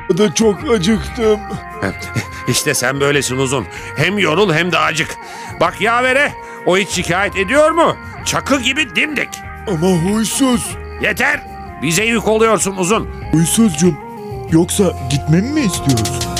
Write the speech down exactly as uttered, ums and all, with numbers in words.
da çok acıktım. İşte sen böylesin Uzun. Hem yorul hem de acık. Bak yavere, o hiç şikayet ediyor mu? Çakı gibi dimdik. Ama huysuz. Yeter. Bize yük oluyorsun Uzun. Huysuzcum. Yoksa gitmemi mi istiyorsun?